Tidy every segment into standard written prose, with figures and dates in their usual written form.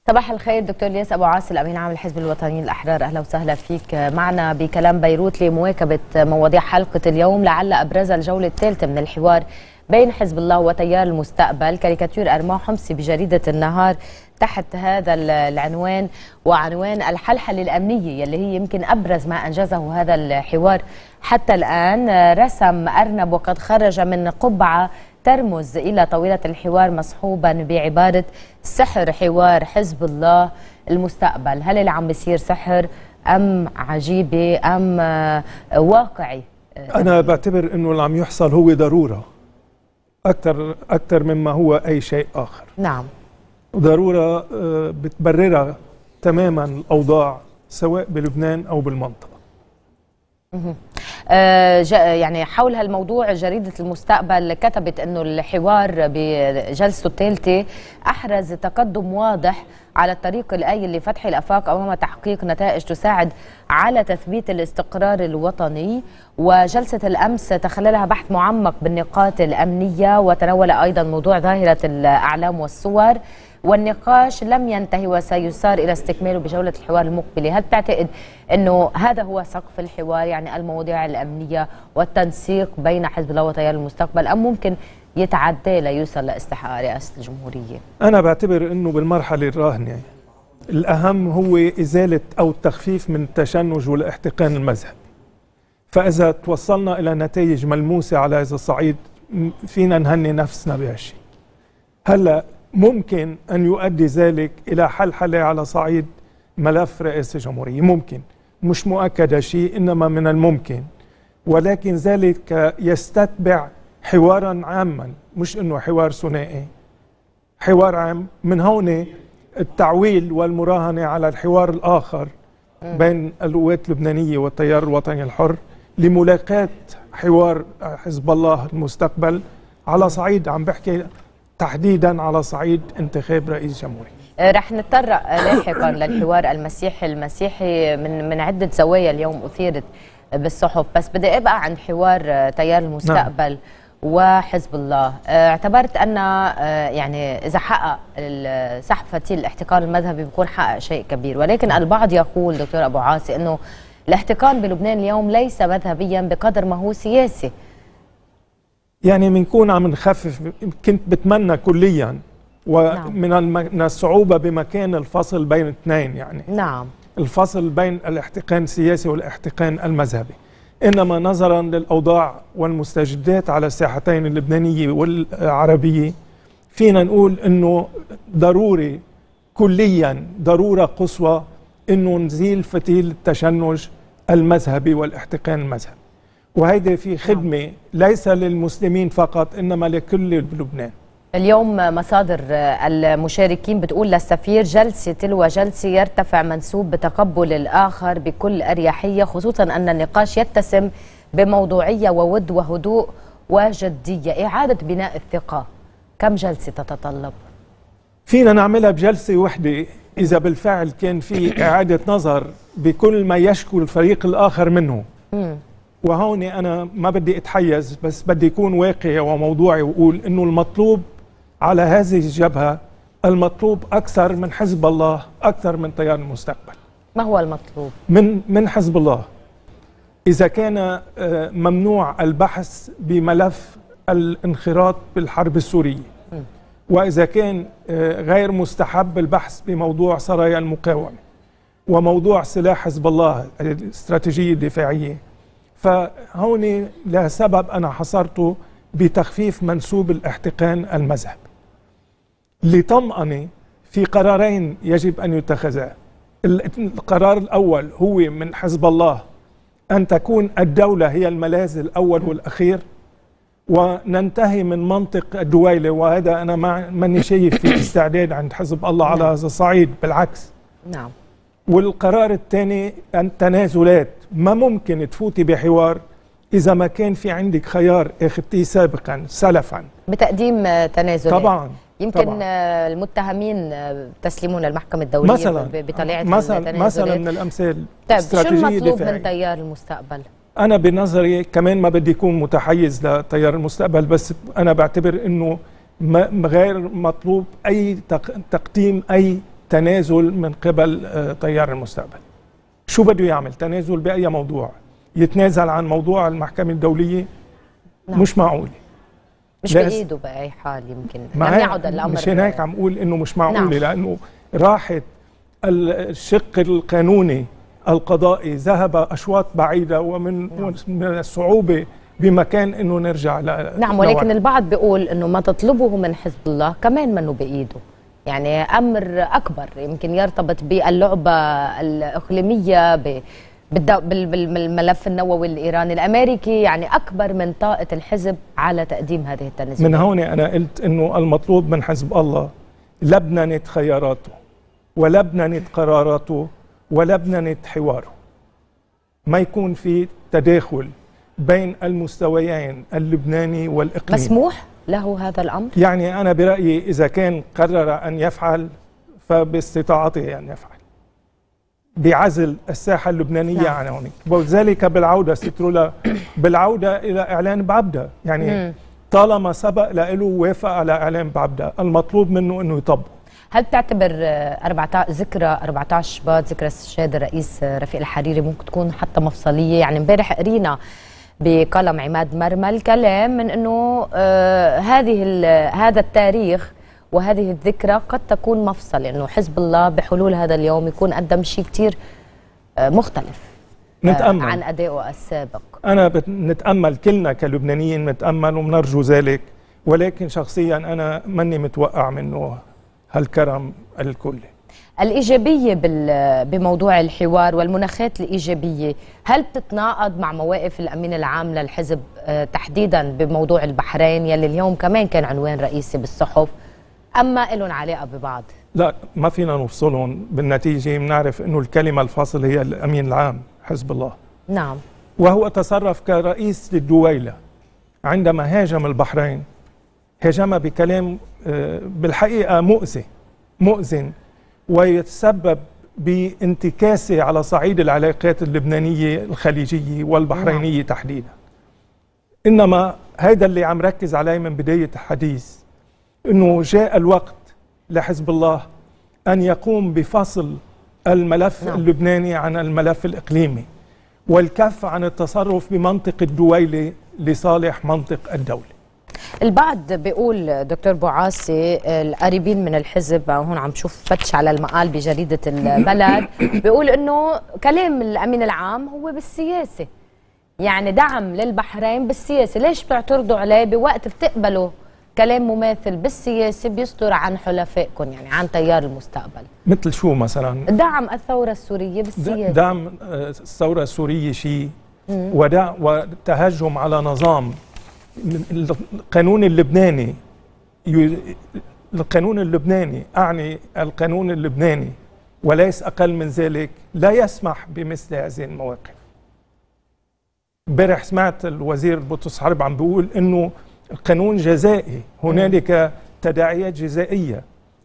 صباح الخير دكتور الياس ابو عاصي الامين العام للحزب الوطني الاحرار، اهلا وسهلا فيك معنا بكلام بيروت لمواكبه مواضيع حلقه اليوم. لعل ابرز الجوله الثالثه من الحوار بين حزب الله وتيار المستقبل. كاريكاتير ارماه حمصي بجريده النهار تحت هذا العنوان وعنوان الحلحله الامنيه يلي هي يمكن ابرز ما انجزه هذا الحوار حتى الان. رسم ارنب وقد خرج من قبعه ترمز إلى طاولة الحوار مصحوبا بعبارة سحر حوار حزب الله المستقبل. هل اللي عم بيصير سحر أم عجيبة أم واقعي؟ أنا بعتبر أنه اللي عم يحصل هو ضرورة أكثر مما هو أي شيء آخر. نعم، ضرورة بتبررها تماما الأوضاع سواء بلبنان أو بالمنطقة. يعني حول هالموضوع جريدة المستقبل كتبت أنه الحوار بجلسته الثالثة أحرز تقدم واضح على الطريق الآيل لفتح الآفاق أمام تحقيق نتائج تساعد على تثبيت الاستقرار الوطني. وجلسة الأمس تخللها بحث معمق بالنقاط الأمنية وتناول أيضا موضوع ظاهرة الأعلام والصور، والنقاش لم ينتهي وسيسار إلى استكماله بجولة الحوار المقبلة. هل تعتقد أنه هذا هو سقف الحوار، يعني المواضيع الأمنية والتنسيق بين حزب الله وتيار المستقبل، أم ممكن يتعدى ليوصل لاستحقاق رئاسة الجمهورية؟ أنا بعتبر أنه بالمرحلة الراهنة الأهم هو إزالة أو التخفيف من التشنج والاحتقان المذهبي. فإذا توصلنا إلى نتائج ملموسة على هذا الصعيد فينا نهني نفسنا بهالشيء. هلأ ممكن أن يؤدي ذلك إلى حلحلة على صعيد ملف رئاسة الجمهورية، ممكن، مش مؤكد شيء، إنما من الممكن، ولكن ذلك يستتبع حوارا عاما، مش إنه حوار ثنائي، حوار عام. من هون التعويل والمراهنة على الحوار الآخر بين القوات اللبنانية والتيار الوطني الحر لملاقاة حوار حزب الله المستقبل على صعيد، عم بحكي تحديدا على صعيد انتخاب رئيس جمهوري. رح نتطرق لاحقا للحوار المسيحي من عدة زوايا اليوم أثيرت بالصحف، بس بدي أبقى عن حوار تيار المستقبل. نعم. وحزب الله. اعتبرت أن يعني إذا حقق سحب فتيل الاحتكار المذهبي بيكون حقق شيء كبير، ولكن البعض يقول دكتور أبو عاصي أنه الاحتكار بلبنان اليوم ليس مذهبيا بقدر ما هو سياسي. يعني بنكون عم نخفف، كنت بتمنى كليا، ومن الصعوبة بمكان الفصل بين اثنين، يعني نعم، الفصل بين الاحتقان السياسي والاحتقان المذهبي. إنما نظرا للأوضاع والمستجدات على الساحتين اللبنانية والعربية فينا نقول إنه ضروري كليا، ضرورة قصوى إنه نزيل فتيل التشنج المذهبي والاحتقان المذهبي. وهيدا في خدمة ليس للمسلمين فقط إنما لكل لبنان. اليوم مصادر المشاركين بتقول للسفير جلسة تلو جلسة يرتفع منسوب بتقبل الآخر بكل أريحية، خصوصا أن النقاش يتسم بموضوعية وود وهدوء وجدية. إعادة بناء الثقة كم جلسة تتطلب؟ فينا نعملها بجلسة وحدة إذا بالفعل كان في إعادة نظر بكل ما يشكو الفريق الآخر منه. وهون أنا ما بدي أتحيز، بس بدي يكون واقعي وموضوعي وأقول إنه المطلوب على هذه الجبهة، المطلوب أكثر من حزب الله، أكثر من تيار المستقبل. ما هو المطلوب؟ من حزب الله. إذا كان ممنوع البحث بملف الانخراط بالحرب السورية، وإذا كان غير مستحب البحث بموضوع سرايا المقاومة وموضوع سلاح حزب الله الاستراتيجية الدفاعية، فهون لسبب أنا حصرته بتخفيف منسوب الاحتقان المذهبي. لطمأنة في قرارين يجب أن يتخذا. القرار الأول هو من حزب الله أن تكون الدولة هي الملاذ الأول والأخير، وننتهي من منطق الدويلة، وهذا أنا ماني شايف في استعداد عند حزب الله على هذا الصعيد، بالعكس. نعم. والقرار الثاني التنازلات. ما ممكن تفوتي بحوار إذا ما كان في عندك خيار أخذتيه سابقا سلفا بتقديم تنازلات. طبعا يمكن طبعا. المتهمين تسلمون للمحكمة الدولية بطليعة التنازلات مثلا من الأمثال. طيب شو المطلوب من تيار المستقبل؟ أنا بنظري كمان ما بدي يكون متحيز لتيار المستقبل، بس أنا بعتبر إنه غير مطلوب أي تقديم أي تنازل من قبل تيار المستقبل. شو بده يعمل؟ تنازل بأي موضوع؟ يتنازل عن موضوع المحكمة الدولية؟ نعم. مش معقول، مش بإيده بأي حال. يمكن لم يعد الأمر. مش هيك عم أقول إنه مش معقولة. نعم. لأنه راحت الشق القانوني القضائي ذهب أشواط بعيدة، ومن الصعوبة بمكان إنه نرجع نعم. ولكن البعض بيقول إنه ما تطلبه من حزب الله كمان منه بإيده، يعني أمر أكبر يمكن يرتبط باللعبة الإقليمية بالملف النووي الإيراني الأمريكي، يعني أكبر من طاقة الحزب على تقديم هذه التنازلات. من هون أنا قلت إنه المطلوب من حزب الله لبننة خياراته ولبننة قراراته ولبننة حواره، ما يكون في تداخل بين المستويين اللبناني والإقليمي. مسموح له هذا الأمر؟ يعني أنا برأيي إذا كان قرر أن يفعل فباستطاعته أن يفعل بعزل الساحة اللبنانية. نعم. عن هونيك، وذلك بالعودة سترولا بالعودة إلى إعلان بعبدة. يعني طالما سبق له وافق على إعلان بعبدة، المطلوب منه أنه يطبق. هل بتعتبر ذكرى 14 شباط، ذكرى استشهاد الرئيس رفيق الحريري، ممكن تكون حتى مفصلية؟ يعني امبارح قرينا بقلم عماد مرمل كلام من انه هذا التاريخ وهذه الذكرى قد تكون مفصل، انه حزب الله بحلول هذا اليوم يكون قدم شيء كثير مختلف نتأمل عن أدائه السابق. أنا نتأمل كلنا كلبنانيين، نتأمل وبنرجو ذلك، ولكن شخصيا أنا ماني متوقع منه هالكرم الكلي. الإيجابية بموضوع الحوار والمناخات الإيجابية، هل بتتناقض مع مواقف الأمين العام للحزب تحديدا بموضوع البحرين يلي اليوم كمان كان عنوان رئيسي بالصحف، أما لهم علاقة ببعض؟ لا، ما فينا نفصلهم. بالنتيجة بنعرف أنه الكلمة الفاصلة هي الأمين العام حزب الله. نعم. وهو تصرف كرئيس للدويلة عندما هاجم البحرين، هاجم بكلام بالحقيقة مؤذن ويتسبب بانتكاسة على صعيد العلاقات اللبنانية الخليجية والبحرينية تحديدا. إنما هذا اللي عم ركز عليه من بداية الحديث، إنه جاء الوقت لحزب الله أن يقوم بفصل الملف اللبناني عن الملف الإقليمي، والكف عن التصرف بمنطق الدويلة لصالح منطق الدولة. البعض بيقول دكتور بوعاصي، القريبين من الحزب، هون عم شوف فتش على المقال بجريدة البلد، بيقول انه كلام الامين العام هو بالسياسة، يعني دعم للبحرين بالسياسة. ليش بتعترضوا عليه بوقت بتقبلوا كلام مماثل بالسياسة بيصدر عن حلفائكم، يعني عن تيار المستقبل؟ مثل شو مثلا؟ دعم الثورة السورية بالسياسة. دعم الثورة السورية شيء، وتهجم على نظام القانون اللبناني. القانون اللبناني، أعني القانون اللبناني وليس أقل من ذلك، لا يسمح بمثل هذه المواقف. امبارح سمعت الوزير بطرس حرب عم بيقول إنه القانون جزائي، هنالك تداعيات جزائية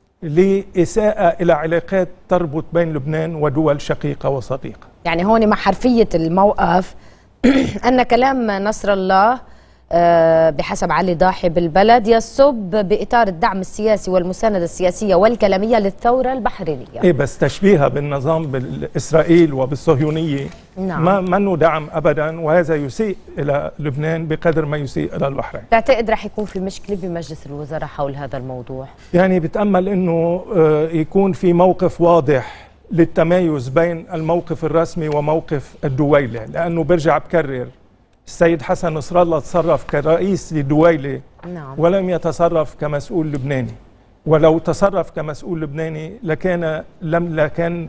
لإساءة إلى علاقات تربط بين لبنان ودول شقيقة وصديقة. يعني هون مع حرفية الموقف أن كلام نصر الله بحسب علي ضاحي بالبلد يصب بإطار الدعم السياسي والمساندة السياسية والكلامية للثورة البحرينية. إيه، بس تشبيهها بالنظام بالإسرائيل وبالصهيونية. نعم. منه دعم أبدا، وهذا يسيء إلى لبنان بقدر ما يسيء إلى البحرين. تعتقد رح يكون في مشكلة بمجلس الوزراء حول هذا الموضوع؟ يعني بتأمل أنه يكون في موقف واضح للتمايز بين الموقف الرسمي وموقف الدويلة، لأنه برجع بكرر السيد حسن نصر الله تصرف كرئيس للدويلة. نعم. ولم يتصرف كمسؤول لبناني، ولو تصرف كمسؤول لبناني لكان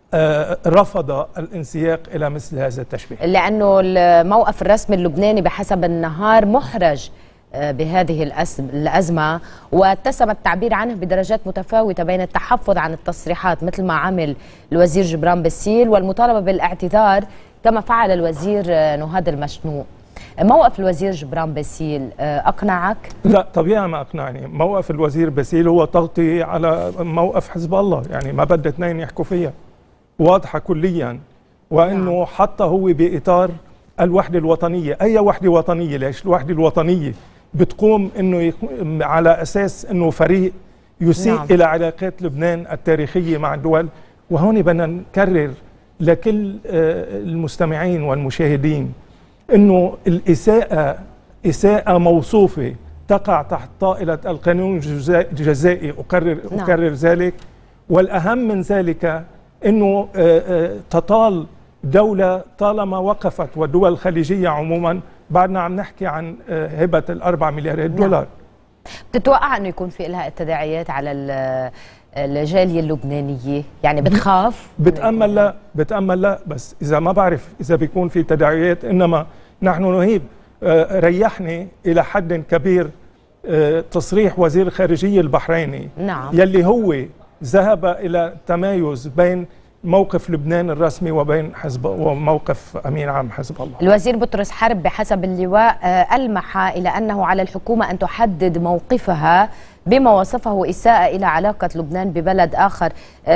رفض الانسياق إلى مثل هذا التشبيه، لأنه الموقف الرسمي اللبناني بحسب النهار محرج بهذه الأزمة، واتسم التعبير عنه بدرجات متفاوتة بين التحفظ عن التصريحات مثل ما عمل الوزير جبران باسيل والمطالبة بالاعتذار كما فعل الوزير نهاد المشنوق. موقف الوزير جبران باسيل أقنعك؟ لا طبيعي ما أقنعني. موقف الوزير باسيل هو تغطية على موقف حزب الله، يعني ما بدي اثنين يحكوا فيها، واضحة كليا. وأنه حتى هو بإطار الوحدة الوطنية. أي وحدة وطنية؟ ليش الوحدة الوطنية بتقوم إنه على أساس إنه فريق يسيء إلى علاقات لبنان التاريخية مع الدول. وهون بدنا نكرر لكل المستمعين والمشاهدين أنه الإساءة إساءة موصوفة تقع تحت طائلة القانون الجزائي، أكرر ذلك. والأهم من ذلك أنه تطال دولة طالما وقفت، والدول الخليجية عموما بعدنا عم نحكي عن هبة ال4 مليارات دولار. بتتوقع أنه يكون في لها تداعيات على الجالية اللبنانية؟ يعني بتخاف؟ بتأمل لا، بس إذا ما بعرف إذا بيكون في تداعيات. إنما نحن نهيب. ريحني إلى حد كبير تصريح وزير الخارجية البحريني يلي هو ذهب إلى تمايز بين موقف لبنان الرسمي وبين وموقف أمين عام حزب الله. الوزير بطرس حرب بحسب اللواء ألمح إلى أنه على الحكومة أن تحدد موقفها بما وصفه إساءة إلى علاقة لبنان ببلد آخر.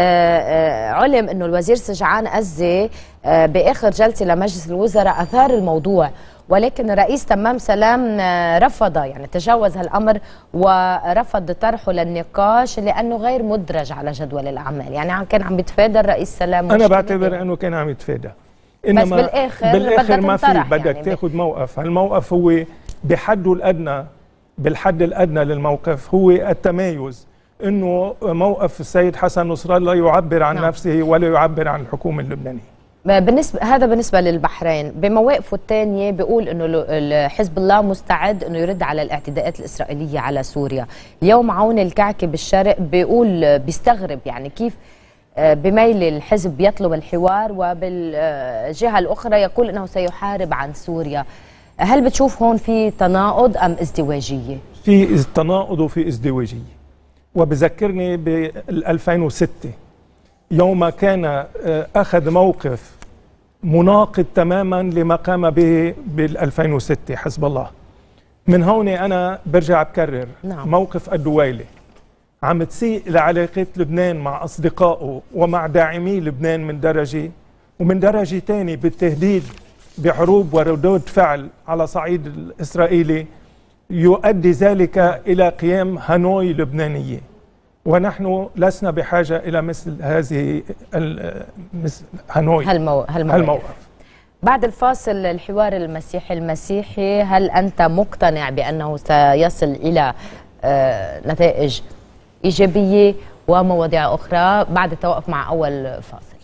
علم أنه الوزير سجعان أزي بآخر جلسة لمجلس الوزراء أثار الموضوع، ولكن الرئيس تمام سلام رفض، يعني تجاوز هالأمر ورفض طرحه للنقاش لأنه غير مدرج على جدول الأعمال. يعني كان عم يتفادى الرئيس سلام. أنا بعتبر أنه كان عم يتفادى، إنما بس بالآخر ما في، بدك يعني تاخذ موقف. هالموقف هو بحده الأدنى، بالحد الأدنى للموقف هو التمايز. أنه موقف السيد حسن نصر الله يعبر عن نفسه ولا يعبر عن الحكومة اللبنانية. هذا بالنسبة للبحرين. بمواقفه الثانية بيقول أنه حزب الله مستعد أنه يرد على الاعتداءات الإسرائيلية على سوريا. اليوم عون الكعكي بالشرق بيقول بيستغرب يعني كيف بميل الحزب يطلب الحوار وبالجهة الأخرى يقول أنه سيحارب عن سوريا. هل بتشوف هون في تناقض أم ازدواجية؟ في تناقض وفي ازدواجية. وبذكرني بال 2006 يوم كان أخذ موقف مناقض تماما لما قام به بال 2006 حزب الله. من هون أنا برجع بكرر موقف الدويلة عم تسيء لعلاقة لبنان مع أصدقائه ومع داعمي لبنان من درجة، ومن درجة تاني بالتهديد بحروب وردود فعل على صعيد الإسرائيلي يؤدي ذلك إلى قيام هانوي لبنانية. ونحن لسنا بحاجة إلى مثل هذه مثل هانوي هالموقف. بعد الفاصل الحوار المسيحي هل أنت مقتنع بأنه سيصل إلى نتائج إيجابية ومواضيع أخرى بعد التوقف مع أول فاصل؟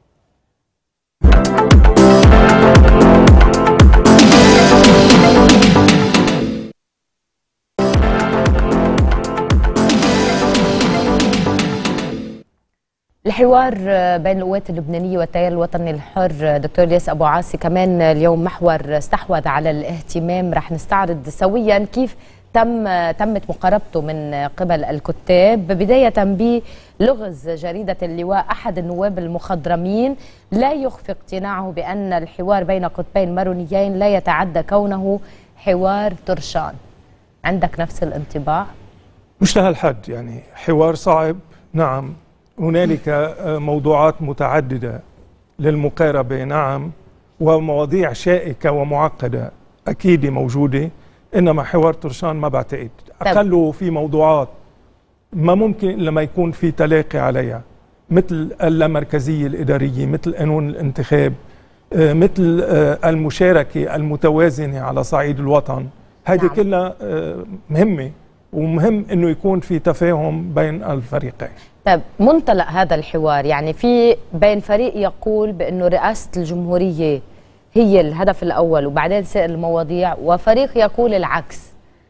الحوار بين القوات اللبنانية والتيار الوطني الحر دكتور الياس أبو عاصي كمان اليوم محور استحوذ على الاهتمام. رح نستعرض سويا كيف تمت مقاربته من قبل الكتاب، بداية بلغز جريدة اللواء أحد النواب المخضرمين لا يخفي اقتناعه بأن الحوار بين قطبين مارونيين لا يتعدى كونه حوار طرشان. عندك نفس الانطباع؟ مش لهالحد، يعني حوار صعب نعم، هنالك موضوعات متعددة للمقاربة نعم، ومواضيع شائكة ومعقدة أكيد موجودة، إنما حوار طرشان ما بعتقد. أقله في موضوعات ما ممكن لما يكون في تلاقي عليها، مثل اللامركزية الإدارية، مثل قانون الانتخاب، مثل المشاركة المتوازنة على صعيد الوطن. هذه كلها مهمة، ومهم انه يكون في تفاهم بين الفريقين. طيب منطلق هذا الحوار يعني في بين فريق يقول بانه رئاسة الجمهورية هي الهدف الاول وبعدين سائر المواضيع، وفريق يقول العكس.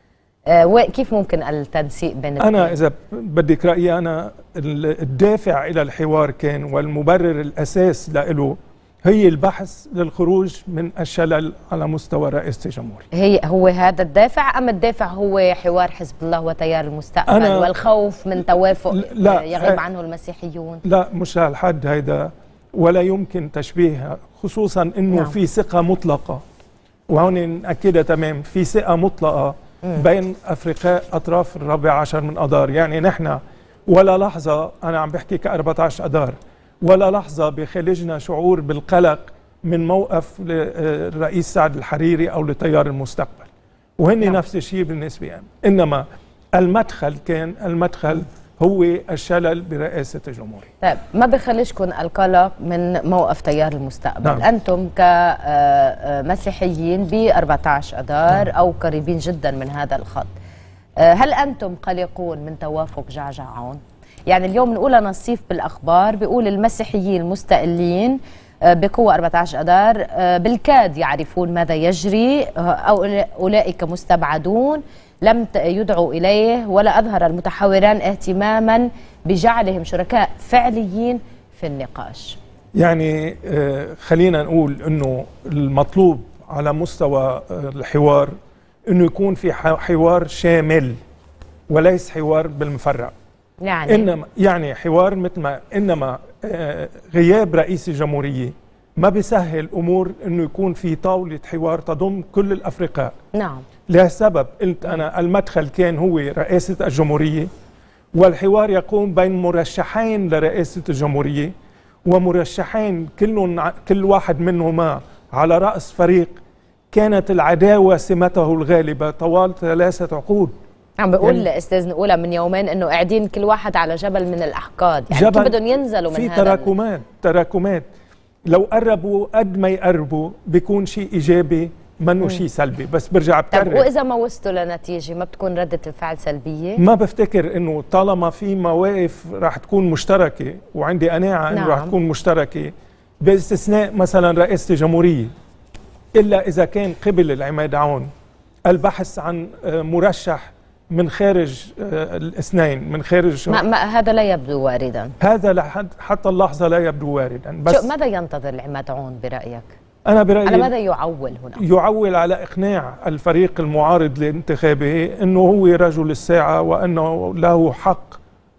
كيف ممكن التنسيق بين الاثنين؟ انا اذا بدك رايي، انا الدافع الى الحوار كان والمبرر الاساس له هي البحث للخروج من الشلل على مستوى رئاسة الجمهورية. هو هذا الدافع أم الدافع هو حوار حزب الله وتيار المستقبل والخوف من توافق يغيب عنه المسيحيون؟ لا مش هالحد هيدا، ولا يمكن تشبيهها، خصوصا انه في ثقة مطلقة، وهون نأكدها تمام، في ثقة مطلقة بين أفرقاء أطراف الرابع عشر من أذار. يعني نحن ولا لحظة، أنا عم بحكي ك14 أذار، ولا لحظة بخلجنا شعور بالقلق من موقف الرئيس سعد الحريري أو لتيار المستقبل، وهن نفس الشيء بالنسبة يعني. إنما المدخل نعم. هو الشلل برئاسة الجمهورية. طيب ما بخليشكم القلق من موقف تيار المستقبل؟ نعم. أنتم كمسيحيين ب 14 أذار نعم. أو قريبين جدا من هذا الخط، هل أنتم قلقون من توافق جعجع عون؟ يعني اليوم نقول نصيف بالأخبار بيقول المسيحيين المستقلين بقوة 14 أذار بالكاد يعرفون ماذا يجري، أو أولئك مستبعدون لم يدعوا إليه، ولا أظهر المتحوران اهتماما بجعلهم شركاء فعليين في النقاش. يعني خلينا نقول أنه المطلوب على مستوى الحوار أنه يكون في حوار شامل وليس حوار بالمفرق. يعني حوار مثل ما إنما غياب رئيس الجمهورية ما بيسهل أمور أنه يكون في طاولة حوار تضم كل الأفرقاء. نعم. لهالسبب قلت أنا المدخل كان هو رئاسة الجمهورية، والحوار يقوم بين مرشحين لرئاسة الجمهورية ومرشحين كل واحد منهما على رأس فريق كانت العداوة سمته الغالبة طوال 3 عقود. عم بقول يعني استاذ نقولها من يومين انه قاعدين كل واحد على جبل من الاحقاد، يعني كيف بدهم ينزلوا من هذا؟ في تراكمات لو قربوا قد ما يقربوا بيكون شيء ايجابي منه شيء سلبي، بس برجع بكرر. طب واذا ما وصلوا لنتيجه ما بتكون رده الفعل سلبيه؟ ما بفتكر انه طالما في مواقف راح تكون مشتركه، وعندي قناعه انه راح تكون مشتركه باستثناء مثلا رئاسه الجمهوريه، الا اذا كان قبل العماد عون البحث عن مرشح من خارج الاثنين، من خارج هذا لا يبدو واردا. هذا حتى اللحظه لا يبدو واردا. بس ماذا ينتظر العماد عون برايك؟ أنا برأيي على ماذا يعول هنا؟ يعول على إقناع الفريق المعارض لانتخابه أنه هو رجل الساعة وأنه له حق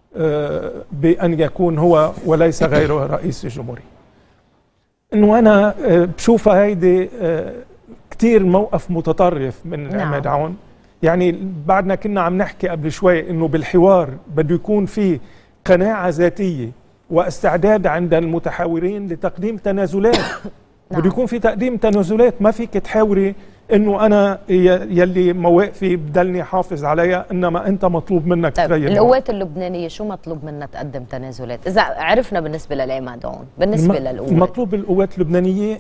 بأن يكون هو وليس غيره رئيس الجمهورية. أنه أنا بشوفها هيدي كتير موقف متطرف من عماد عون. يعني بعدنا كنا عم نحكي قبل شوي أنه بالحوار بده يكون في قناعة ذاتية واستعداد عند المتحاورين لتقديم تنازلات. بده يكون في تقديم تنازلات، ما فيك تحاوري انه انا يلي مواقفي بدلني حافظ عليها، انما انت مطلوب منك تغير. القوات اللبنانيه شو مطلوب منها تقدم تنازلات؟ اذا عرفنا بالنسبه للعماد عون، بالنسبه للقوات مطلوب القوات اللبنانيه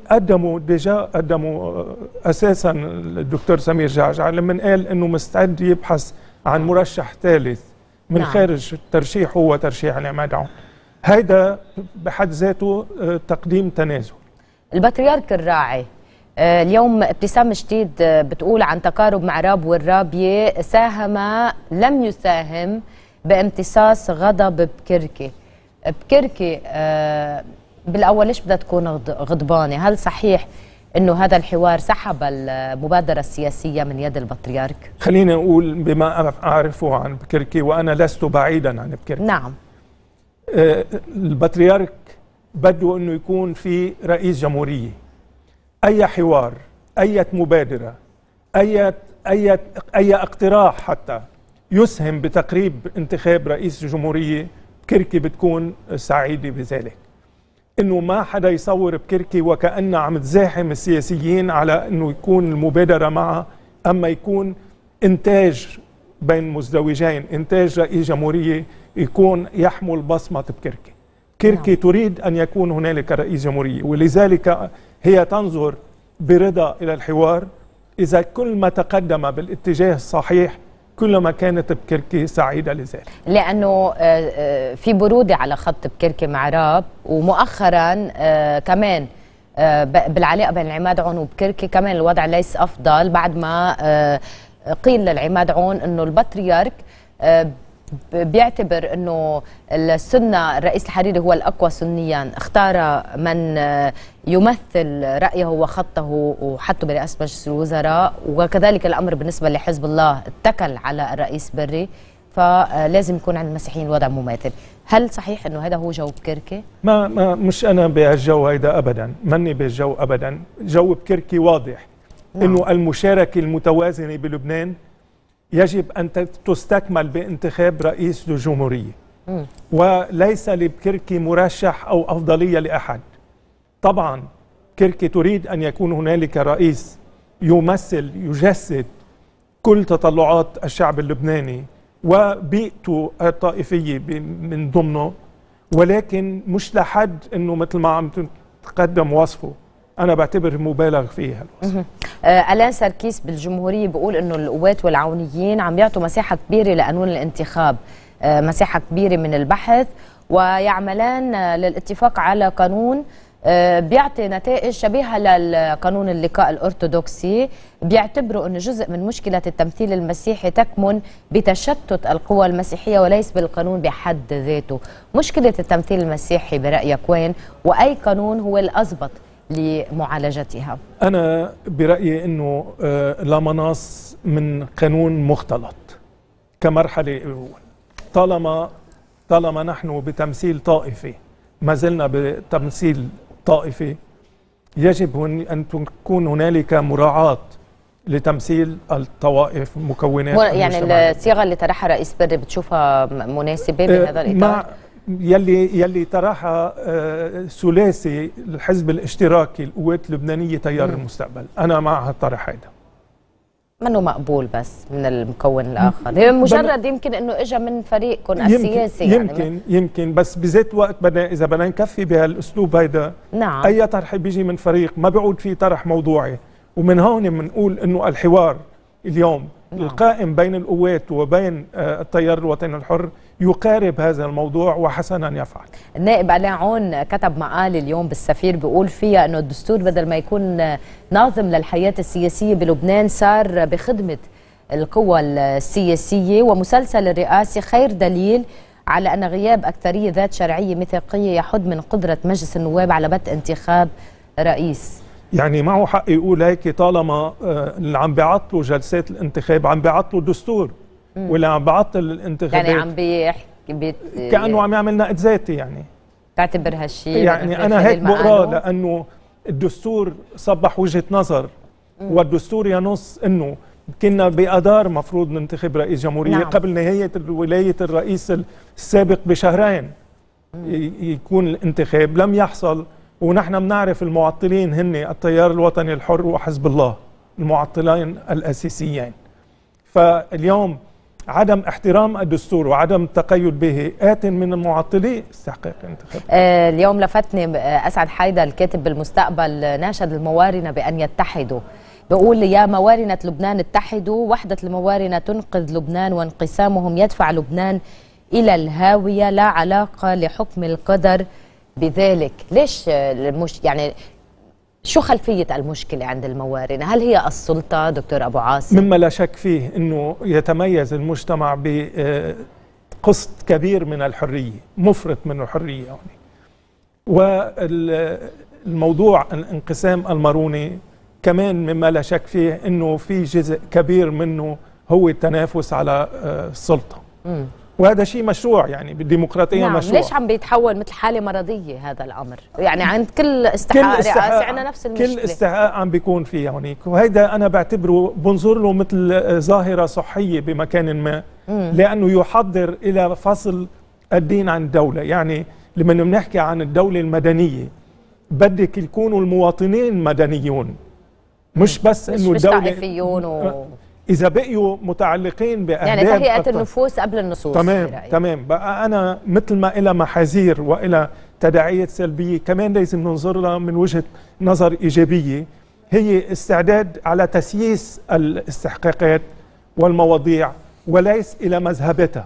قدموا اساسا الدكتور سمير جعجع لما قال انه مستعد يبحث عن مرشح ثالث من خارج ترشيحه وترشيح العماد عون. هيدا بحد ذاته تقديم تنازل. البطريرك الراعي اليوم ابتسام شديد بتقول عن تقارب مع راب والرابية لم يساهم بامتصاص غضب بكركي. بالأول ليش بدها تكون غضبانة؟ هل صحيح أنه هذا الحوار سحب المبادرة السياسية من يد البطريرك؟ خليني أقول بما أعرفه عن بكركي وأنا لست بعيدا عن بكركي. نعم. البطريرك بده انه يكون في رئيس جمهورية. اي حوار، اي مبادرة، اي اقتراح حتى يسهم بتقريب انتخاب رئيس جمهورية، بكركي بتكون سعيدة بذلك. انه ما حدا يصور بكركي وكأنه عم تزاحم السياسيين على انه يكون المبادرة معه، اما يكون انتاج بين مزدوجين، انتاج رئيس جمهورية يكون يحمل بصمة بكركي. كركي تريد أن يكون هنالك رئيس جمهورية، ولذلك هي تنظر برضا إلى الحوار. إذا كل ما تقدم بالاتجاه الصحيح كلما كانت بكركي سعيدة لذلك، لأنه في برودة على خط بكركي مع راب، ومؤخرا كمان بالعلاقة بين العماد عون وبكركي كمان الوضع ليس أفضل بعد ما قيل للعماد عون أنه البطريرك بيعتبر انه السنه الرئيس الحريري هو الاقوى سنيا، اختار من يمثل رايه وخطه وحطه برئاسه مجلس الوزراء، وكذلك الامر بالنسبه لحزب الله اتكل على الرئيس بري، فلازم يكون عند المسيحيين الوضع مماثل. هل صحيح انه هذا هو جو بكركي؟ ما مش انا بهالجو هيدا ابدا، ماني بالجو ابدا. جو بكركي واضح. انه المشاركه المتوازنه بلبنان يجب أن تستكمل بانتخاب رئيس الجمهورية، وليس لبكركي مرشح أو أفضلية لأحد. طبعا كركي تريد أن يكون هنالك رئيس يجسد كل تطلعات الشعب اللبناني وبيئته الطائفية من ضمنه، ولكن مش لحد انه مثل ما عم تقدم وصفه. انا بعتبر مبالغ فيها الوصف. ألان سركيس بالجمهورية بيقول انه القوات والعونيين عم يعطوا مساحة كبيرة لقانون الانتخاب، مساحة كبيرة من البحث، ويعملان للاتفاق على قانون بيعطي نتائج شبيهة للقانون اللقاء الأرثوذكسي. بيعتبروا أنه جزء من مشكلة التمثيل المسيحي تكمن بتشتت القوى المسيحية وليس بالقانون بحد ذاته. مشكلة التمثيل المسيحي برأيك وين؟ وأي قانون هو الأضبط لمعالجتها؟ أنا برأيي أنه لا مناص من قانون مختلط كمرحلة أول. طالما نحن بتمثيل طائفي، ما زلنا بتمثيل طائفي، يجب أن تكون هنالك مراعاة لتمثيل الطوائف مكونات يعني الصيغة اللي طرحها رئيس بري بتشوفها مناسبة بهذا الإطار؟ يلي طرحها ثلاثي الحزب الاشتراكي القوات اللبنانية تيار المستقبل، أنا مع هالطرح هيدا. منه مقبول بس من المكون الآخر، هي مجرد يمكن أنه إجا من فريقكم السياسي يمكن بس بذات وقت إذا بدنا نكفي بهالأسلوب هيدا، نعم، أي طرح بيجي من فريق ما بيعود فيه طرح موضوعي. ومن هون بنقول أنه الحوار اليوم القائم بين القوات وبين التيار الوطني الحر يقارب هذا الموضوع، وحسنا يفعل. النائب ألان عون كتب مقال اليوم بالسفير بيقول فيها أنه الدستور بدل ما يكون ناظم للحياة السياسية بلبنان صار بخدمة القوى السياسية، ومسلسل الرئاسي خير دليل على أن غياب أكثرية ذات شرعية ميثاقية يحد من قدرة مجلس النواب على بدء انتخاب رئيس. يعني معه حق يقول هيك طالما اللي عم بيعطلوا جلسات الانتخاب عم بيعطلوا الدستور، واللي عم بيعطل الانتخابات يعني عم بيحكي كأنه عم يعمل نقد ذاتي. يعني تعتبر هالشيء يعني أنا هيك بقراه، لأنه الدستور صبح وجهة نظر، والدستور ينص أنه كنا بأدار مفروض ننتخب رئيس جمهورية قبل نهاية ولاية الرئيس السابق بشهرين يكون الانتخاب، لم يحصل. ونحن بنعرف المعطلين هن التيار الوطني الحر وحزب الله، المعطلين الأساسيين. فاليوم عدم احترام الدستور وعدم التقيد به آت من المعطلي استحقاق الانتخاب. اليوم لفتني أسعد حيدر الكاتب بالمستقبل ناشد الموارنة بأن يتحدوا، بقول يا موارنة لبنان اتحدوا، وحدة الموارنة تنقذ لبنان وانقسامهم يدفع لبنان إلى الهاوية، لا علاقة لحكم القدر بذلك. ليش يعني شو خلفية المشكلة عند الموارنة؟ هل هي السلطة دكتور أبو عاصم؟ مما لا شك فيه أنه يتميز المجتمع بقسط كبير من الحرية، مفرط من الحرية يعني. والموضوع الانقسام الماروني كمان مما لا شك فيه أنه في جزء كبير منه هو التنافس على السلطة. وهذا شيء مشروع، يعني بالديمقراطية مشروع. ليش عم بيتحول مثل حالة مرضية هذا الأمر؟ يعني عند كل استحقاق رئاسي عندنا نفس المشكلة، كل استحقاق عم بيكون فيه هونيك، وهيدا أنا بعتبره بنظر له مثل ظاهرة صحية بمكان ما، لأنه يحضر إلى فصل الدين عن الدولة. يعني لما بنحكي عن الدولة المدنية بدك يكونوا المواطنين مدنيون، مش بس إنه الدولة طائفيون إذا بقيوا متعلقين بأهداف، يعني تهيئة النفوس قبل النصوص. تمام. بقى أنا مثل ما إلى محاذير وإلى تداعيات سلبية، كمان لازم ننظر لها من وجهة نظر إيجابية، هي استعداد على تسييس الاستحقاقات والمواضيع وليس إلى مذهبتها.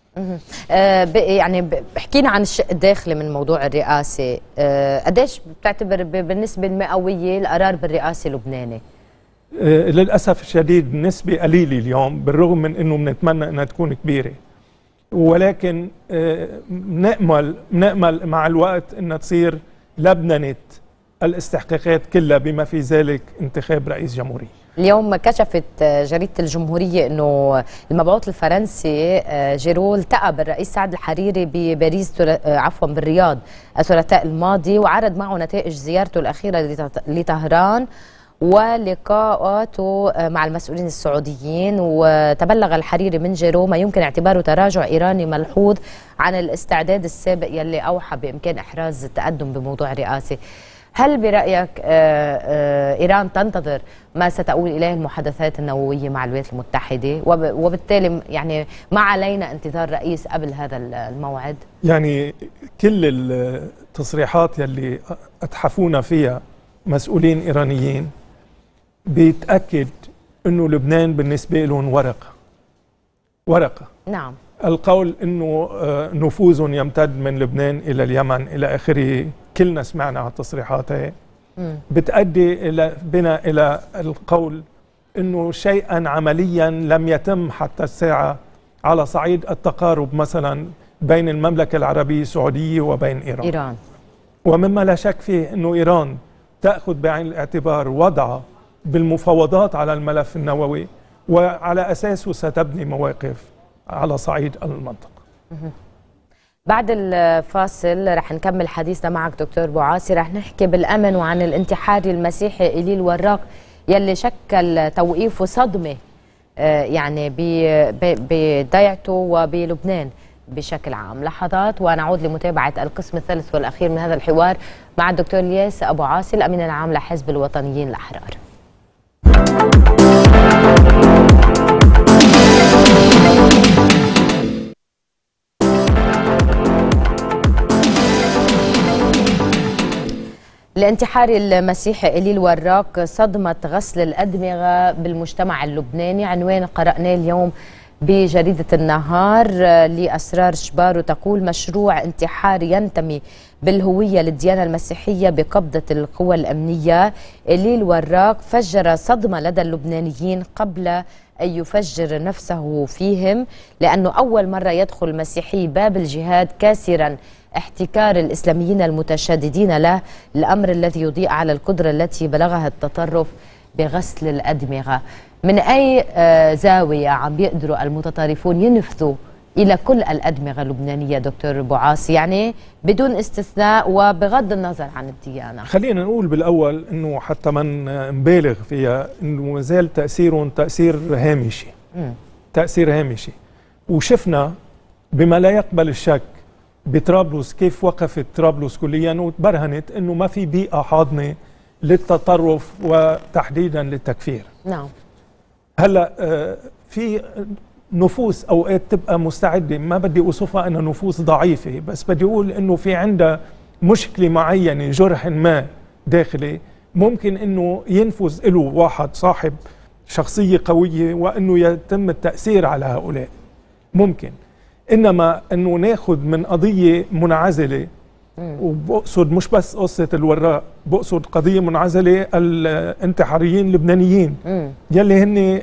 يعني حكينا عن الشق الداخلي من موضوع الرئاسة، قديش بتعتبر بالنسبة المئوية القرار بالرئاسة اللبناني؟ للأسف الشديد نسبة قليلة اليوم، بالرغم من أنه بنتمنى أنها تكون كبيرة، ولكن نأمل مع الوقت أنها تصير لبنة الاستحقاقات كلها بما في ذلك انتخاب رئيس جمهورية. اليوم كشفت جريدة الجمهورية أنه المبعوث الفرنسي جيرو التقى بالرئيس سعد الحريري بباريس بالرياض الثلاثاء الماضي، وعرض معه نتائج زيارته الأخيرة لطهران ولقاءاته مع المسؤولين السعوديين. وتبلغ الحريري من جيرو ما يمكن اعتباره تراجع إيراني ملحوظ عن الاستعداد السابق يلي أوحى بإمكان إحراز التقدم بموضوع رئاسي. هل برأيك إيران تنتظر ما ستؤول إليه المحادثات النووية مع الولايات المتحدة، وبالتالي يعني ما علينا انتظار رئيس قبل هذا الموعد؟ يعني كل التصريحات يلي أتحفونا فيها مسؤولين إيرانيين بيتأكد أنه لبنان بالنسبة لهم ورقة. نعم. القول أنه نفوذ يمتد من لبنان إلى اليمن إلى آخره، كلنا سمعنا على التصريحات هي بتؤدي بنا إلى القول أنه شيئا عمليا لم يتم حتى الساعة على صعيد التقارب مثلا بين المملكة العربية السعودية وبين إيران. ومما لا شك فيه أنه إيران تأخذ بعين الاعتبار وضعها بالمفاوضات على الملف النووي، وعلى أساسه ستبني مواقف على صعيد المنطقة. بعد الفاصل رح نكمل حديثنا معك دكتور بوعاصي، رح نحكي بالأمن وعن الانتحاري المسيحي إليل وراق يلي شكل توقيف وصدمة يعني بضيعته وبلبنان بشكل عام. لحظات ونعود لمتابعة القسم الثالث والأخير من هذا الحوار مع الدكتور الياس أبو عاصي الأمين العام لحزب الوطنيين الأحرار. الانتحاري المسيحي إليل وراق صدمة غسل الأدمغة بالمجتمع اللبناني، عنوان قرأناه اليوم بجريدة النهار لأسرار شبار، وتقول مشروع انتحاري ينتمي بالهوية للديانة المسيحية بقبضة القوى الأمنية. إليل وراق فجر صدمة لدى اللبنانيين قبل أن يفجر نفسه فيهم، لأنه أول مرة يدخل مسيحي باب الجهاد كاسرا احتكار الإسلاميين المتشددين له، الأمر الذي يضيء على القدرة التي بلغها التطرف بغسل الأدمغة. من أي زاوية عم بيقدروا المتطرفون ينفذوا إلى كل الأدمغة اللبنانية دكتور بوعاصي، يعني بدون استثناء وبغض النظر عن الديانة؟ خلينا نقول بالأول أنه حتى من نبالغ فيها أنه مازال تأثيرهم تأثير هامشي. تأثير هامشي، وشفنا بما لا يقبل الشك بطرابلس كيف وقفت طرابلس كليا وتبرهنت أنه ما في بيئة حاضنة للتطرف وتحديدا للتكفير. نعم. هلا في نفوس اوقات تبقى مستعده، ما بدي اوصفها انها نفوس ضعيفه، بس بدي اقول انه في عندها مشكله معينه، جرح ما داخلي ممكن انه ينفذ له واحد صاحب شخصيه قويه وانه يتم التاثير على هؤلاء ممكن. انما انه ناخذ من قضيه منعزله، وبقصد مش بس قصة الوراق، بقصد قضية منعزلة الانتحاريين اللبنانيين يلي هن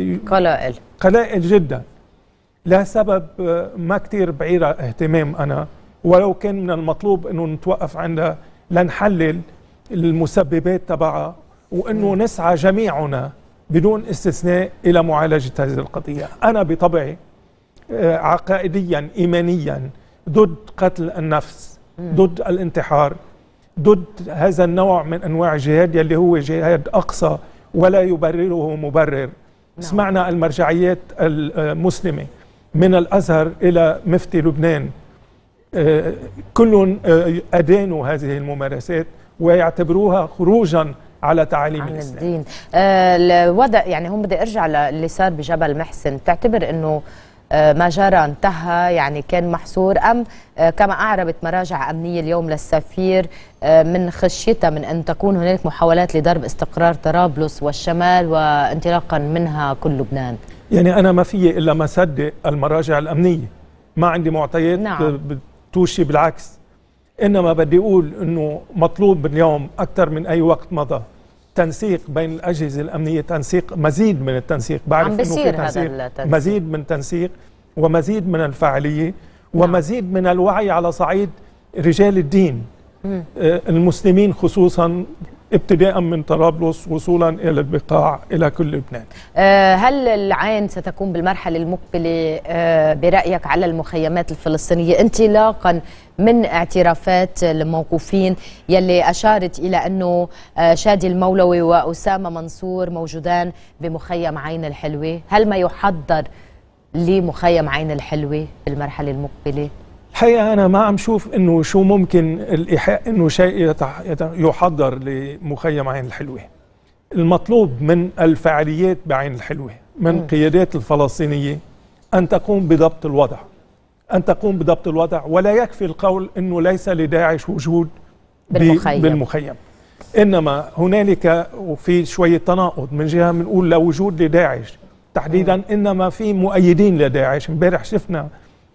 قلائل جدا، لها سبب ما كتير بعيرة اهتمام أنا، ولو كان من المطلوب أنه نتوقف عندها لنحلل المسببات تبعها، وأنه نسعى جميعنا بدون استثناء إلى معالجة هذه القضية. أنا بطبعي عقائديا إيمانيا ضد قتل النفس، ضد الانتحار، ضد هذا النوع من أنواع الجهاد يلي هو جهاد أقصى ولا يبرره مبرر. سمعنا المرجعيات المسلمة من الأزهر إلى مفتي لبنان كلهم أدانوا هذه الممارسات ويعتبروها خروجا على تعاليم الإسلام. الدين. الوضع يعني هم بدي أرجع للي صار بجبل محسن، تعتبر أنه ما جرى انتهى، يعني كان محصور، أم كما أعربت مراجع أمنية اليوم للسفير من خشيتها من أن تكون هناك محاولات لضرب استقرار طرابلس والشمال وانطلاقا منها كل لبنان؟ يعني أنا ما في إلا ما صدق المراجع الأمنية، ما عندي معطيات بتوشي بالعكس. إنما بدي أقول أنه مطلوب اليوم أكثر من أي وقت مضى تنسيق بين الأجهزة الأمنية، تنسيق، مزيد من التنسيق، بعرف أنه في تنسيق، مزيد من تنسيق ومزيد من الفاعلية ومزيد من الوعي على صعيد رجال الدين المسلمين خصوصا، ابتداء من طرابلس وصولا إلى البقاع إلى كل لبنان. هل العين ستكون بالمرحلة المقبلة برأيك على المخيمات الفلسطينية انطلاقا من اعترافات الموقوفين يلي أشارت إلى أنه شادي المولوي وأسامة منصور موجودان بمخيم عين الحلوة؟ هل ما يحضر لمخيم عين الحلوة بالمرحلة المقبلة؟ الحقيقة أنا ما عم شوف إنه شو ممكن الإيحاء إنه شيء يحضر لمخيم عين الحلوة. المطلوب من الفعاليات بعين الحلوة من قيادات الفلسطينية أن تقوم بضبط الوضع، أن تقوم بضبط الوضع، ولا يكفي القول إنه ليس لداعش وجود بالمخيم. إنما هنالك وفي شوية تناقض، من جهة بنقول لا وجود لداعش تحديدا، إنما في مؤيدين لداعش. امبارح شفنا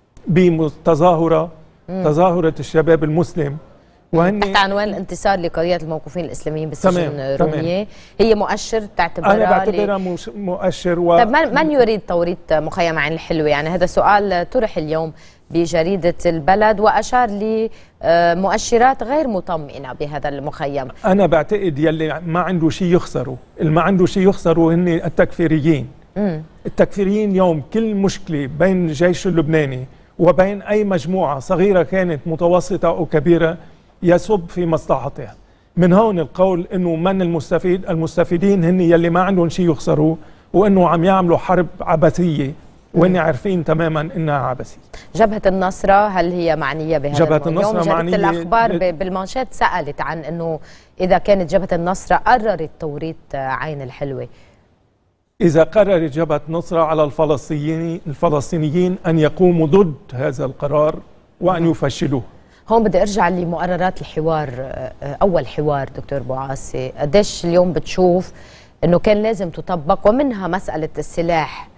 بتظاهرة تظاهرة الشباب المسلم وهن تحت عنوان الانتصار لقضية الموقوفين الإسلاميين بالسجن رومية. هي مؤشر تعتبرها؟ أنا بعتبرها مؤشر طيب من يريد توريط مخيم عين الحلوة؟ يعني هذا سؤال طرح اليوم بجريدة البلد، وأشار لمؤشرات غير مطمئنة بهذا المخيم. أنا بعتقد يلي ما عنده شيء يخسره، اللي ما عنده شيء يخسره هن التكفيريين. التكفيريين يوم كل مشكلة بين الجيش اللبناني وبين أي مجموعة صغيرة كانت متوسطة أو كبيرة يصب في مصلحتها. من هون القول إنه من المستفيدين هن يلي ما عندهم شيء يخسروه، وإنه عم يعملوا حرب عبثية وإن عارفين تماما إنها عبثية. جبهة النصرة هل هي معنية بهذا؟ جبهة النصرة معنية. الأخبار بالمانشات سألت عن إنه إذا كانت جبهة النصرة قررت توريط عين الحلوة، إذا قررت جبهة النصرة على الفلسطينيين أن يقوموا ضد هذا القرار وأن يفشلوه. هون بدي أرجع لمقررات الحوار. أول حوار دكتور بوعاصي، قديش اليوم بتشوف أنه كان لازم تطبق، ومنها مسألة السلاح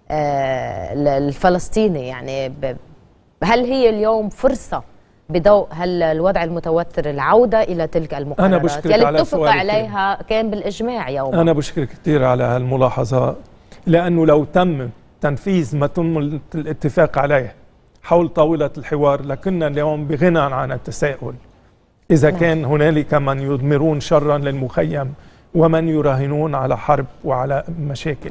الفلسطيني؟ يعني هل هي اليوم فرصة بضوء الوضع المتوتر العودة إلى تلك المقررات يلي اتفق عليها كان بالإجماع يوم؟ أنا بشكرك كثير على هالملاحظة، لأنه لو تم تنفيذ ما تم الاتفاق عليه حول طاولة الحوار لكنا اليوم بغنى عن التساؤل إذا كان هنالك من يضمرون شرا للمخيم ومن يراهنون على حرب وعلى مشاكل.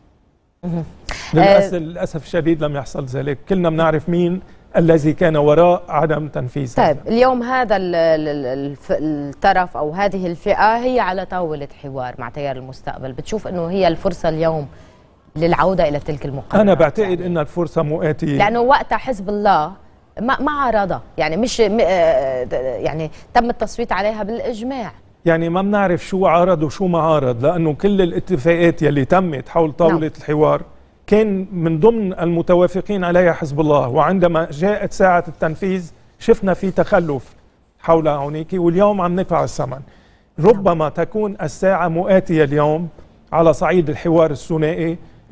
للأسف الشديد لم يحصل ذلك. كلنا بنعرف مين الذي كان وراء عدم تنفيذ. طيب اليوم هذا الطرف أو هذه الفئة هي على طاولة حوار مع تيار المستقبل، بتشوف أنه هي الفرصة اليوم للعودة إلى تلك المقررات؟ أنا بعتقد يعني أن الفرصة مؤاتية، لأنه وقتها حزب الله ما عارضها، يعني مش يعني تم التصويت عليها بالإجماع. يعني ما بنعرف شو عارض وشو ما عارض، لأنه كل الاتفاقات يلي تمت حول طاولة الحوار كان من ضمن المتوافقين عليها حزب الله، وعندما جاءت ساعة التنفيذ شفنا في تخلف حول هونيك، واليوم عم ندفع الثمن. ربما تكون الساعة مؤاتية اليوم على صعيد الحوار الثنائي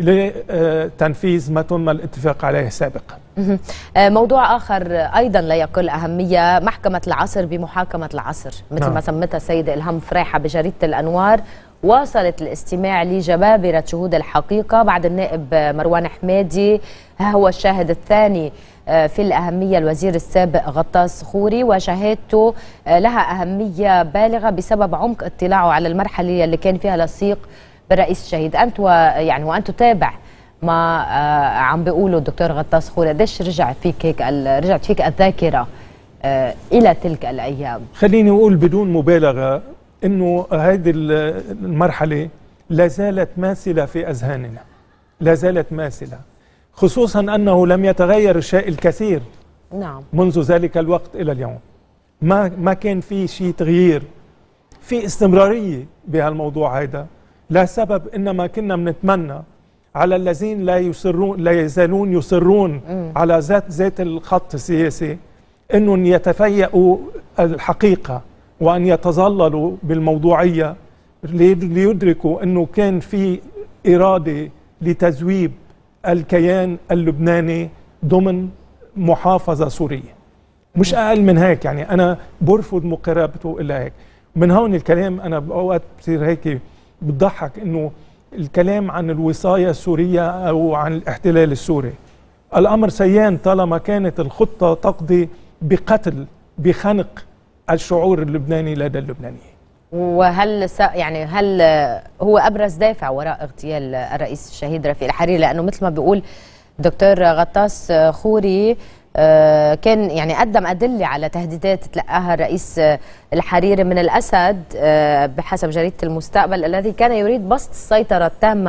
لتنفيذ ما تم الاتفاق عليه سابقا. موضوع آخر أيضا لا يقل أهمية، محكمة العصر بمحاكمة العصر مثل ما سمتها السيدة إلهام فريحة بجريدة الأنوار. واصلت الاستماع لجبابرة شهود الحقيقة بعد النائب مروان حمادي، هو الشاهد الثاني في الأهمية الوزير السابق غطاس خوري، وشهادته لها أهمية بالغة بسبب عمق اطلاعه على المرحلة اللي كان فيها لصيق بالرئيس الشهيد. أنت يعني وأنت تتابع ما عم بيقولوا الدكتور غطاس خوري، قديش رجعت فيك الذاكرة إلى تلك الأيام؟ خليني أقول بدون مبالغة إنه هذه المرحلة لا زالت ماثلة في أذهاننا، لا زالت ماثلة، خصوصا أنه لم يتغير الشيء الكثير منذ ذلك الوقت إلى اليوم. ما كان في شيء تغيير، في استمرارية بهالموضوع هذا، لا سبب. إنما كنا بنتمنى على الذين لا يزالون يصرون على ذات الخط السياسي إنهم يتفيأوا الحقيقة وأن يتظللوا بالموضوعية، ليدركوا أنه كان في إرادة لتذويب الكيان اللبناني ضمن محافظة سورية، مش أقل من هيك. يعني أنا برفض مقاربته إلا هيك. من هون الكلام أنا بأوقات بصير هيك بتضحك إنه الكلام عن الوصاية السورية أو عن الاحتلال السوري، الأمر سيان طالما كانت الخطة تقضي بقتل بخنق الشعور اللبناني لدى اللبنانيين. وهل هل هو أبرز دافع وراء اغتيال الرئيس الشهيد رفيق الحريري؟ لأنه مثل ما بيقول دكتور غطاس خوري كان يعني قدم أدلة على تهديدات تلقاها الرئيس الحريري من الأسد بحسب جريدة المستقبل، الذي كان يريد بسط السيطرة التامة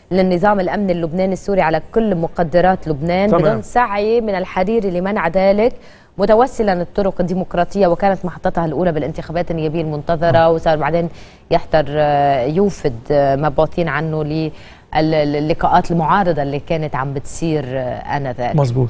للنظام الأمني اللبناني السوري على كل مقدرات لبنان بدون سعي من الحريري لمنع ذلك، متوسلا الطرق الديمقراطية، وكانت محطتها الأولى بالانتخابات النيابية المنتظرة، وصار بعدين يحضر يوفد مبعوثين عنه للقاءات المعارضة اللي كانت عم بتصير آنذاك. مظبوط.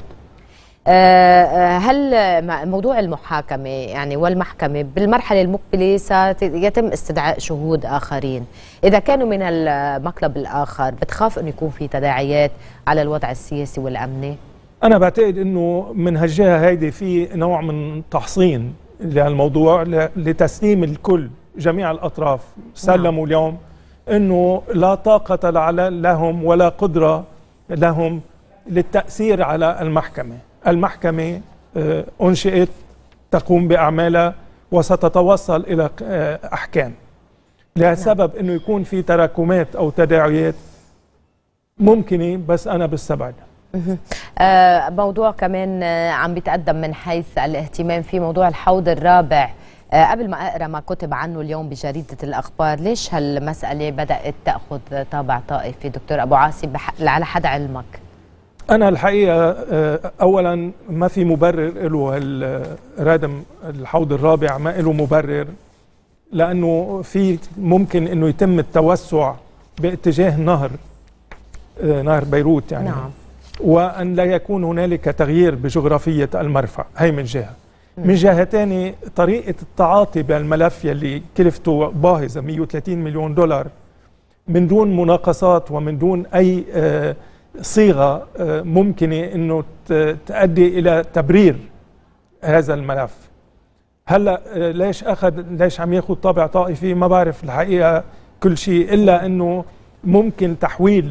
هل موضوع المحاكمة يعني والمحكمة بالمرحلة المقبلة سيتم استدعاء شهود آخرين؟ إذا كانوا من المقلب الآخر بتخاف أن يكون في تداعيات على الوضع السياسي والأمني؟ أنا بعتقد أنه من هالجهة هيدي في نوع من تحصين للموضوع لتسليم الكل، جميع الأطراف سلموا اليوم أنه لا طاقة لهم ولا قدرة لهم للتأثير على المحكمة. المحكمة أنشئت تقوم بأعمالها وستتوصل إلى أحكام. لسبب أنه يكون في تراكمات أو تداعيات ممكنة، بس أنا بستبعد. موضوع كمان عم بيتقدم من حيث الاهتمام في موضوع الحوض الرابع. قبل ما أقرأ ما كتب عنه اليوم بجريدة الأخبار، ليش هالمسألة بدأت تأخذ طابع طائفي دكتور أبو عاصم على حد علمك؟ أنا الحقيقة أولا ما في مبرر له رادم الحوض الرابع، ما له مبرر، لأنه في ممكن أنه يتم التوسع باتجاه نهر بيروت يعني. نعم. وأن لا يكون هنالك تغيير بجغرافية المرفأ، هي من جهة. من جهة تانية طريقة التعاطي بالملف يلي كلفته باهظة 130 مليون دولار من دون مناقصات ومن دون أي صيغة ممكنة أنه تؤدي إلى تبرير هذا الملف. هلا ليش عم ياخذ طابع طائفي؟ ما بعرف الحقيقة كل شيء، إلا أنه ممكن تحويل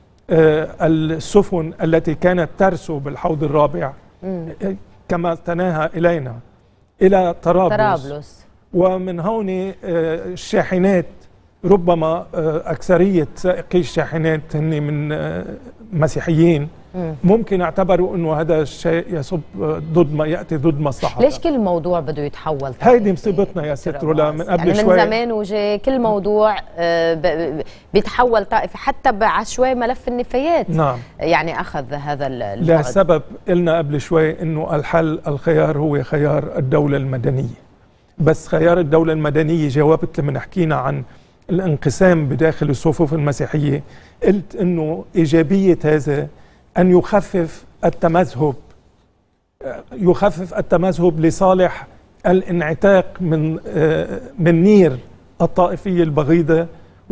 السفن التي كانت ترسو بالحوض الرابع كما تناهى إلينا إلى طرابلس، ومن هون الشاحنات ربما أكثرية سائقي الشاحنات هن من مسيحيين، ممكن اعتبروا انه هذا الشيء يصب ياتي ضد مصلحتهم. ليش كل موضوع بده يتحول؟ هيدي مصيبتنا يا ست رولا من قبل يعني شوي، من زمان وجاي كل موضوع بيتحول طائفي، حتى بعشوائي ملف النفايات. نعم. يعني اخذ هذا لسبب قلنا قبل شوي انه الخيار هو خيار الدولة المدنية، بس خيار الدولة المدنية جاوبت لما حكينا عن الانقسام بداخل الصفوف المسيحية، قلت انه ايجابية هذا أن يخفف التمذهب لصالح الانعتاق من نير الطائفية البغيضة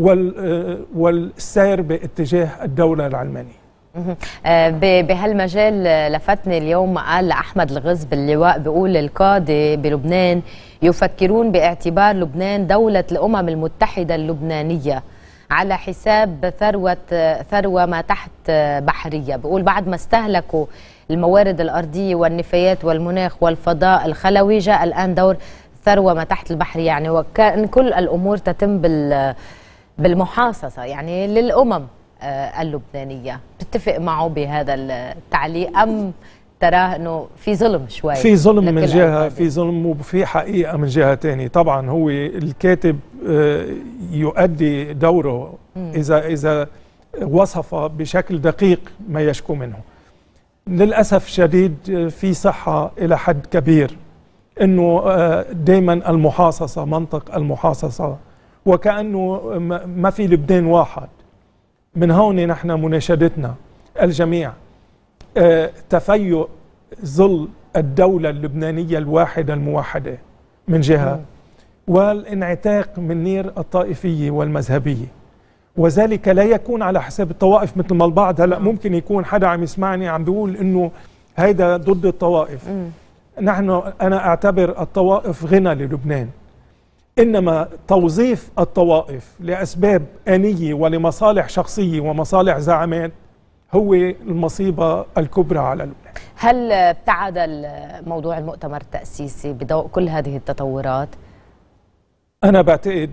والسير باتجاه الدولة العلمانية. بهالمجال لفتني اليوم قال لأحمد الغزب اللواء، بيقول القادة بلبنان يفكرون باعتبار لبنان دولة الأمم المتحدة اللبنانية على حساب ثروة ما تحت بحرية. بقول بعد ما استهلكوا الموارد الأرضية والنفايات والمناخ والفضاء الخلوي، جاء الآن دور ثروة ما تحت البحر يعني، وكان كل الأمور تتم بالمحاصصة يعني للأمم اللبنانية. بتتفق معه بهذا التعليق أم تراه أنه في ظلم شوي؟ في ظلم من جهة، في ظلم وفي حقيقة من جهة تانية. طبعا هو الكاتب يؤدي دوره إذا وصف بشكل دقيق ما يشكو منه. للأسف شديد في صحة إلى حد كبير أنه دايما المحاصصة، منطق المحاصصة، وكأنه ما في لبنان واحد. من هون نحن مناشدتنا الجميع تفيؤ ظل الدولة اللبنانية الواحدة الموحدة من جهة، والانعتاق من نير الطائفية والمذهبية، وذلك لا يكون على حساب الطوائف مثل ما البعض هلا ممكن يكون حدا عم يسمعني عم بيقول انه هيدا ضد الطوائف. انا اعتبر الطوائف غنى للبنان، انما توظيف الطوائف لاسباب انيه ولمصالح شخصيه ومصالح زعامات هو المصيبه الكبرى على لبنان. هل ابتعد موضوع المؤتمر التأسيسي بضوء كل هذه التطورات؟ أنا بعتقد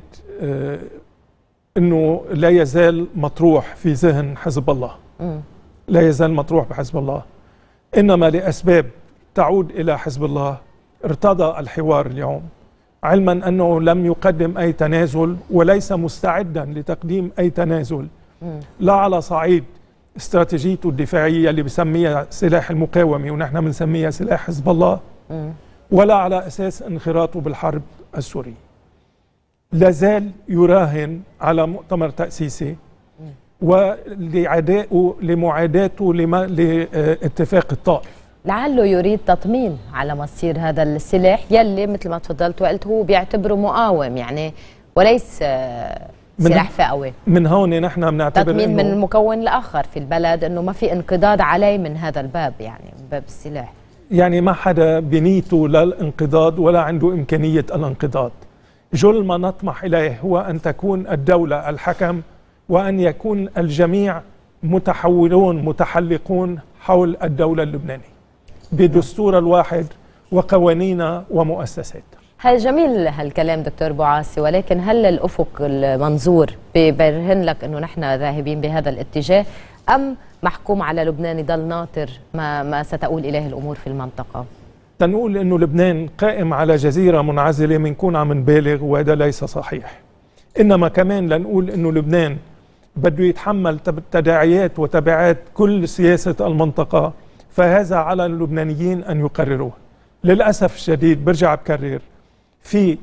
أنه لا يزال مطروح في ذهن حزب الله، لا يزال مطروح بحزب الله، إنما لأسباب تعود إلى حزب الله ارتضى الحوار اليوم، علما أنه لم يقدم أي تنازل وليس مستعدا لتقديم أي تنازل لا على صعيد استراتيجيته الدفاعية اللي بسميها سلاح المقاومة ونحن بنسميها سلاح حزب الله، ولا على أساس انخراطه بالحرب السورية. لازال يراهن على مؤتمر تأسيسي ولمعاداته لاتفاق الطائف. لعله يريد تطمين على مصير هذا السلاح يلي مثل ما تفضلت وقلت هو بيعتبره مقاوم يعني وليس سلاح فئوي. من هون نحن بنعتبر تطمين من المكون الآخر في البلد انه ما في انقضاض عليه من هذا الباب، يعني من باب السلاح. يعني ما حدا بنيته للانقضاض ولا عنده إمكانية الانقضاض. جل ما نطمح إليه هو أن تكون الدولة الحكم وأن يكون الجميع متحولون متحلقون حول الدولة اللبنانية بدستور الواحد وقوانين ومؤسسات. هل جميل هالكلام دكتور بوعاصي، ولكن هل الأفق المنظور بيبرهن لك أنه نحن ذاهبين بهذا الاتجاه أم محكوم على لبنان يضل ناطر ما ستؤول إليه الأمور في المنطقة؟ تنقول أنه لبنان قائم على جزيرة منعزلة منكون عم نبالغ وهذا ليس صحيح. إنما كمان لنقول أنه لبنان بده يتحمل تداعيات وتبعات كل سياسة المنطقة، فهذا على اللبنانيين أن يقرروه. للأسف الشديد برجع بكرر في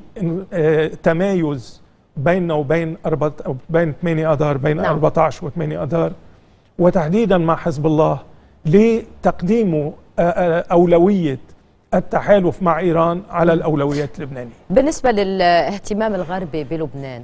تمايز بيننا وبين بين 8 أذار، بين 14 و8 أذار، وتحديدا مع حزب الله لتقديمه أولوية التحالف مع إيران على الأولويات اللبنانية. بالنسبة للاهتمام الغربي بلبنان،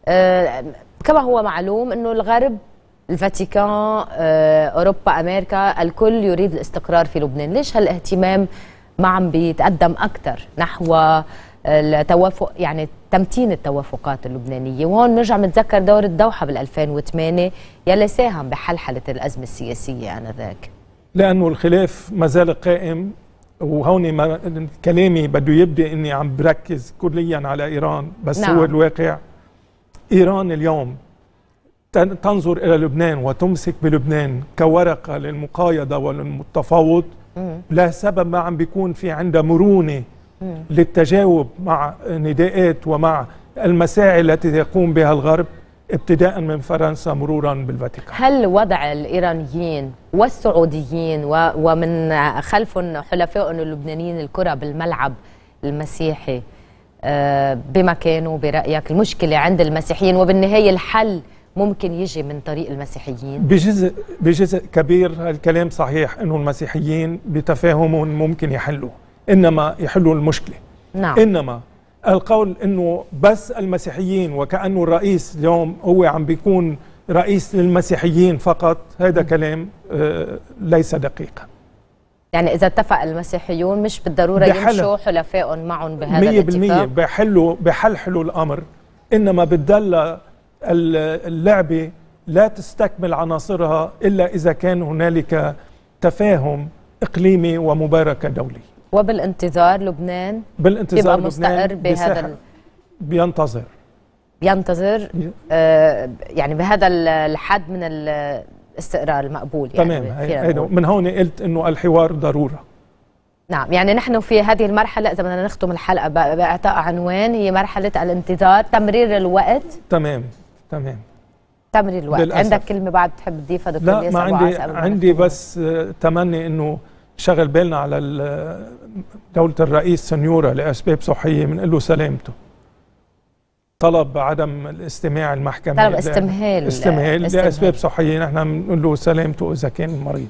كما هو معلوم أنه الغرب الفاتيكان أوروبا أمريكا الكل يريد الاستقرار في لبنان. ليش هالاهتمام ما عم بيتقدم أكثر نحو التوافق، يعني تمتين التوافقات اللبنانية؟ وهون نرجع نتذكر دور الدوحة بال2008 يلي ساهم بحلحلة الأزمة السياسية آنذاك. لأنه الخلاف ما زال قائم، وهون كلامي بده يبدأ إني عم بركز كليا على إيران، بس هو الواقع إيران اليوم تنظر إلى لبنان وتمسك بلبنان كورقة للمقايضة وللتفاوض لا سبب ما عم بيكون في عندها مرونة للتجاوب مع نداءات ومع المساعي التي يقوم بها الغرب ابتداء من فرنسا مرورا بالفاتيكان. هل وضع الإيرانيين والسعوديين ومن خلفهم حلفائهم اللبنانيين الكرة بالملعب المسيحي بمكانه برأيك؟ المشكلة عند المسيحيين وبالنهاية الحل ممكن يجي من طريق المسيحيين؟ بجزء كبير الكلام صحيح انه المسيحيين بتفاهم ممكن يحلوا، انما يحلوا المشكله. انما القول انه بس المسيحيين وكانه الرئيس اليوم هو عم بيكون رئيس للمسيحيين فقط، هذا كلام ليس دقيقا. يعني اذا اتفق المسيحيون مش بالضروره يمشوا حلفائهم معهم بهذا الاتفاق 100% بحلحلوا الامر، انما بتضل اللعبة لا تستكمل عناصرها إلا إذا كان هنالك تفاهم إقليمي ومباركة دولية. وبالانتظار لبنان يبقى مستقر بهذا ينتظر يعني بهذا الحد من الاستقرار المقبول. يعني تمام. من هون قلت إنه الحوار ضرورة. نعم، يعني نحن في هذه المرحلة إذا بدنا نختم الحلقة بإعطاء عنوان، هي مرحلة الانتظار، تمرير الوقت. تمام. تمرير الوقت. عندك كلمة بعد تحب تضيفها دكتور ليس؟ لا، ما عندي بس تمني إنه شغل بالنا على دولة الرئيس سنيورة لأسباب صحية، بنقول له سلامته. طلب عدم الاستماع المحكمة، طلب استمهال لأسباب صحية، نحن بنقول له سلامته إذا كان مريض.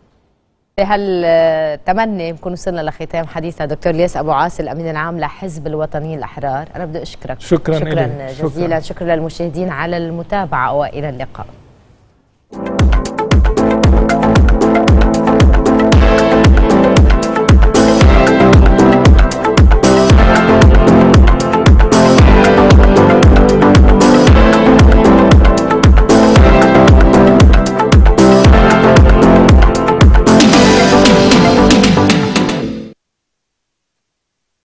بهالتمني بنكون وصلنا لختام حديثنا. دكتور الياس أبو عاصي الأمين العام لحزب الوطنيين الأحرار، أنا بدي أشكرك شكرا جزيلا. شكرا للمشاهدين على المتابعة وإلى اللقاء.